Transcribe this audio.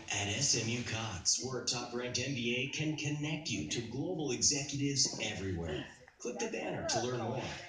At SMU Cox, we're a top-ranked MBA can connect you to global executives everywhere. Click the banner to learn more.